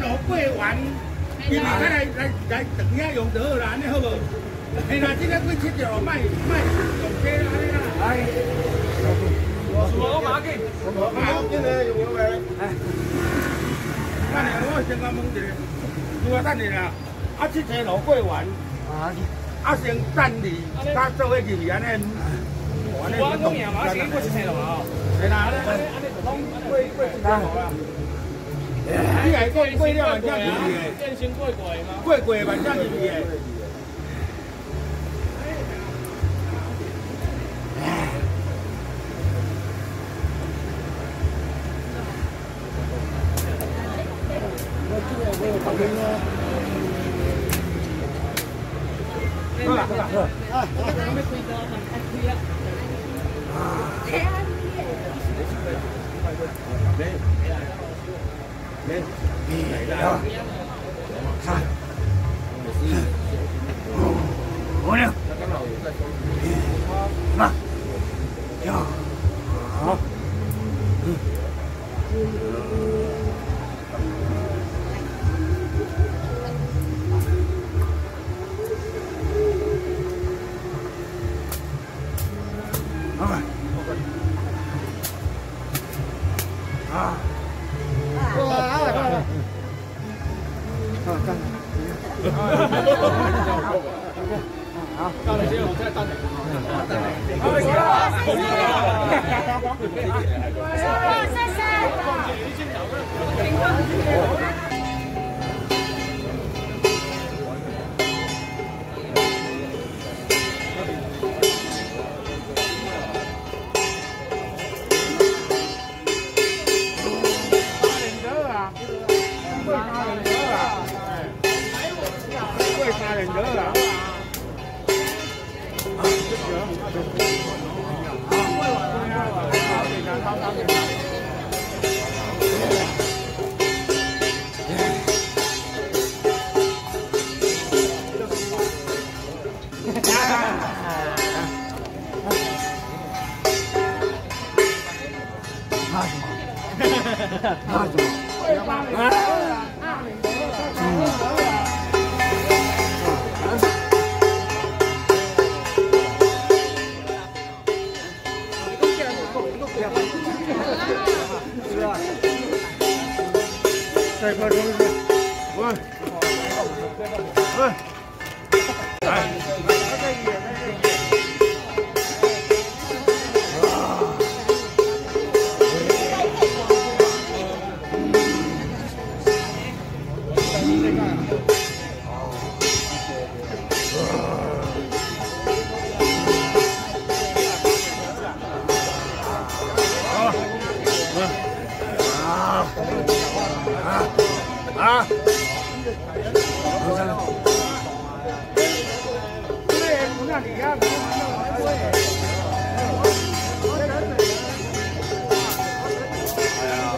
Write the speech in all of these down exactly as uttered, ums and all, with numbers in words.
路过完，伊咪来来来来等遐用得好啦，安尼好无？嘿啦，这个过七条，卖卖用车啦，安尼啦。哎，我马紧，我马紧嘞，有冇喂？哎，等下我先甲问一下，如果等下啦，啊，这条路过完，啊，啊先等你，甲做伙入去安尼。我讲嘢嘛，先过一条路啊。係啦，安尼安尼就講過過一條路啦。你係過過了萬正入去嘅，正先過過嘛。過過萬正入去嘅。好啦好啦，啊，我哋咩推咗？推啊！你你你来了，看，我呢？那，呀，好，嗯。啊！过来啊！过来！啊，站着。好，到了先，我再站着。好，谢谢。杀人得了。那什么？再快点！喂，喂，来，那个野，那个野。 啊！对，不那里呀，不那里。哎呀！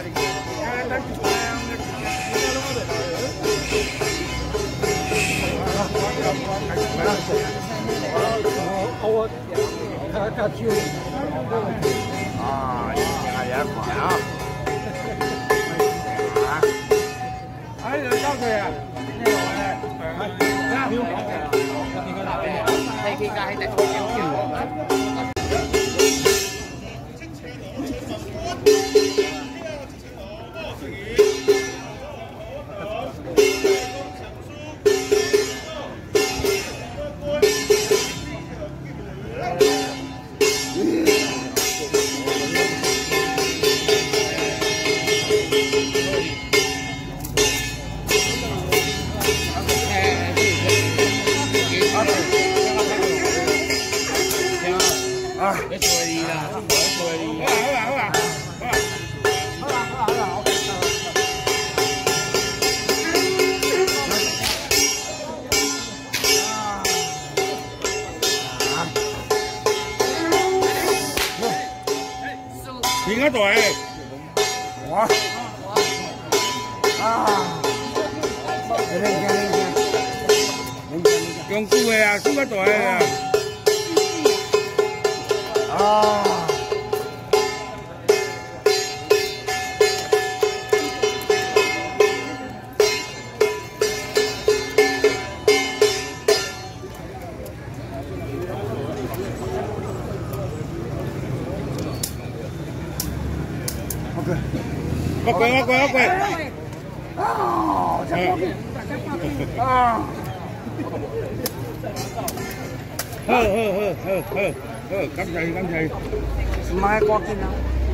我他他就啊，也也快啊！ 哎，有交佢啊！呢個咧，係標講嘅，我見佢打俾我，係幾架喺第幾條？ 啊！一做二啦，中國一做二。好啦好啦好啦，好啦好啦好啦好啦，我邊個隊？我。啊！你你你你，用估嘅啊，邊個隊啊？ 啊！ OK OK。 啊，真方便啊！ 好好好好好好，感謝感謝。 唔係過見啊！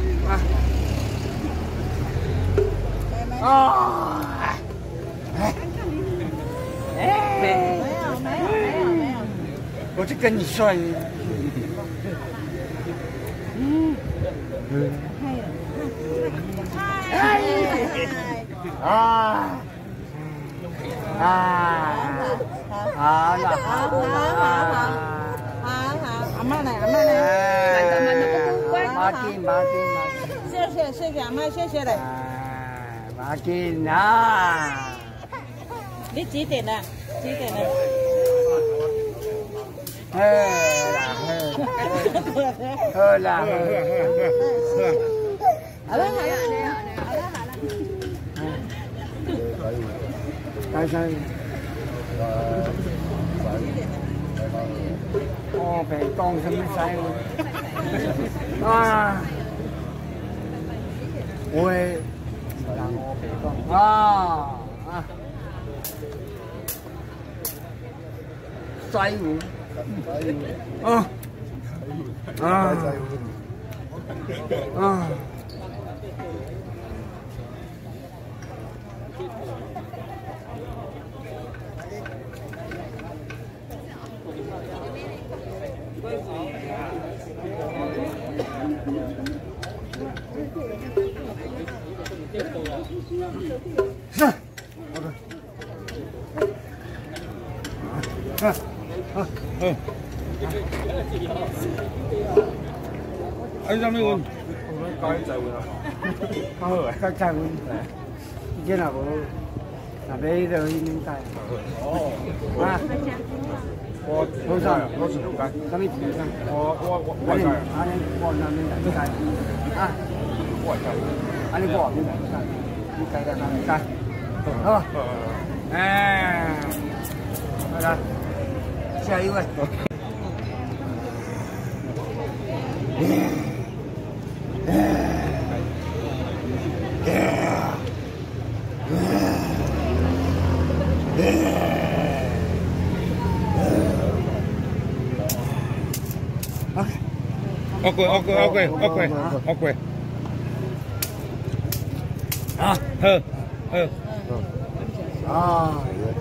啊！啊！哎，没有没有没有没有，我就跟你说。嗯嗯。嗨。啊。啊。好了，好好好好好好，阿媽嚟，阿媽嚟，慢慢的，乖，馬金馬金馬金，謝謝謝謝阿媽，謝謝你。馬金啊！你幾點啦？幾點啦？喝啦喝，喝啦喝。好了好了好了好了好了。可以。大聲。我被當什麼細路？啊！我係我被當啊啊！細路啊啊啊！是，啊啊嗯，哎，啥物运？加一再运啊！好啊，加再运。以前也无，那边就去恁带。哦。啊。我好晒啊！我全條街。咁你條街？我我我我係。啊你我那邊條街。啊。我係。啊你我邊條街？你計得哪條街？好。哎。好啦，下一位。OK OK OK OK OK。啊，好，好。啊。